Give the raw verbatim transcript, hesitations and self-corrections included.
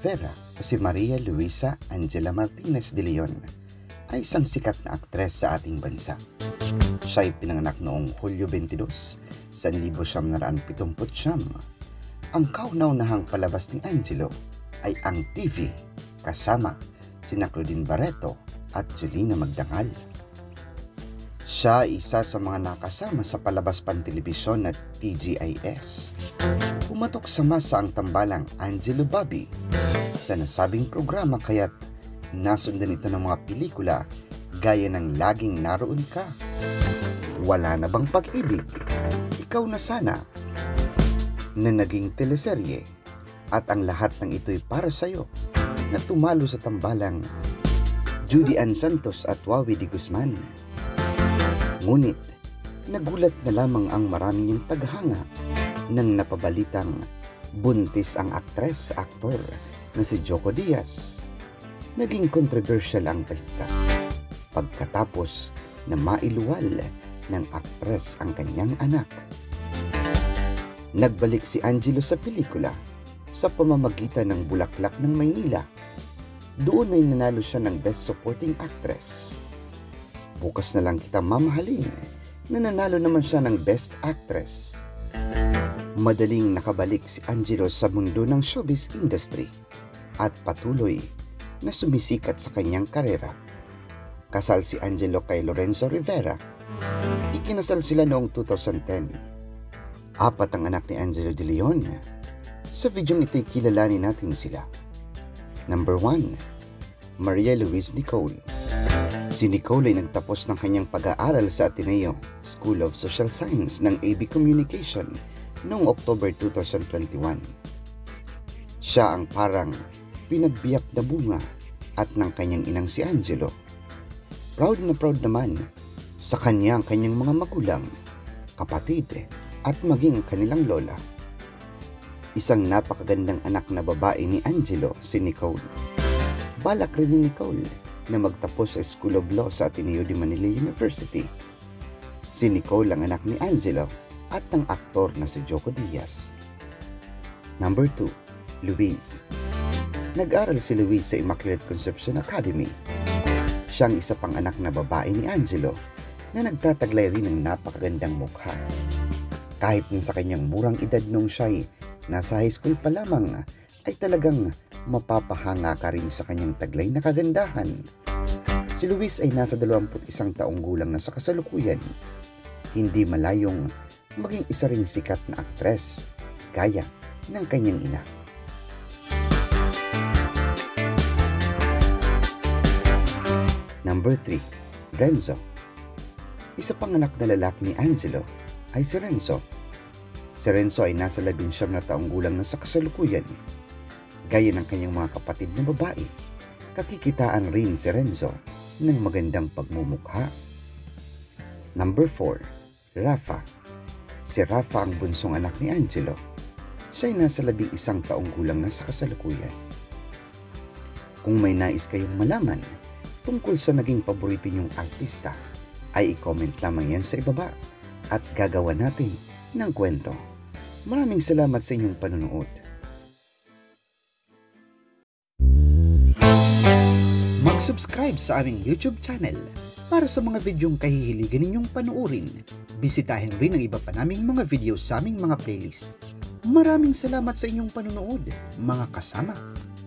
Rivera o si Maria Luisa Angela Martinez de Leon ay isang sikat na aktres sa ating bansa. Siya ay pinanganak noong Hulyo twenty-two, nineteen seventy-nine. Ang kauna-unahang palabas ni Angelo ay ang T V kasama sina Claudine Barreto at Julina Magdangal. Siya ay isa sa mga nakasama sa palabas pantelebisyon na T G I S. Pumatok sa masa ang tambalang Angelo Bobby sa nasabing programa kaya't nasundan ito ng mga pelikula gaya ng Laging Naroon Ka, Wala Na Bang Pag-ibig, Ikaw Na Sana, na naging teleserye, at ang lahat ng ito'y para sa'yo na tumalo sa tambalang Judy Ann Santos at Wawi de Guzman. Ngunit, nagulat na lamang ang maraming yung taghanga nang napabalitang buntis ang aktres sa aktor na si Joco Diaz. Naging controversial ang balita pagkatapos na mailuwal ng aktres ang kanyang anak. Nagbalik si Angelo sa pelikula sa pamamagitan ng Bulaklak ng Maynila. Doon ay nanalo siya ng Best Supporting Actress. Bukas na lang kita mamahalin na nanalo naman siya ng Best Actress. Madaling nakabalik si Angelo sa mundo ng showbiz industry at patuloy na sumisikat sa kanyang karera. Kasal si Angelo kay Lorenzo Rivera. Ikinasal sila noong two thousand ten. Apat ang anak ni Angelo de Leon. Sa videong ito'y kilalanin natin sila. Number one, Maria Louise Nicole. Si Nicole ay nagtapos ng kanyang pag-aaral sa Ateneo School of Social Science ng A B Communication noong October two thousand twenty-one. Siya ang parang pinagbiyak na bunga at ng kanyang inang si Angelo. Proud na proud naman sa kanya ang kanyang mga magulang, kapatid at maging kanilang lola. Isang napakagandang anak na babae ni Angelo, si Nicole. Balak rin ni Nicole na magtapos sa School of Law sa Ateneo de Manila University. Si Nicole ang anak ni Angelo at ng aktor na si Joco Diaz. Number two, Luis. Nag-aral si Luis sa Immaculate Conception Academy. Siyang isa pang anak na babae ni Angelo na nagtataglay rin ng napakagandang mukha. Kahit na sa kanyang murang edad nung siya'y nasa high school pa lamang, ay talagang mapapahanga ka rin sa kanyang taglay na kagandahan. Si Luis ay nasa dalawampu't isang taong gulang na sa kasalukuyan. Hindi malayong maging isa ring sikat na aktres, gaya ng kanyang ina. Number three, Renzo. Isa pang anak na lalaki ni Angelo ay si Renzo. Si Renzo ay nasa labing siyam na taong gulang na sa kasalukuyan. Gaya ng kanyang mga kapatid na babae, kakikitaan rin si Renzo ng magandang pagmumukha. Number four, Rafa. Si Rafa ang bunsong anak ni Angelo. Siya ay nasa labing isang taong gulang na sa kasalukuyan. Kung may nais kayong malaman tungkol sa naging paborito niyong artista, ay i-comment lamang yan sa ibaba at gagawa natin ng kwento. Maraming salamat sa inyong panonood. Mag-subscribe sa aming YouTube channel para sa mga videong kahihiligan ninyong panuorin. Bisitahin rin ang iba pa naming mga video sa aming mga playlist. Maraming salamat sa inyong panonood, mga kasama.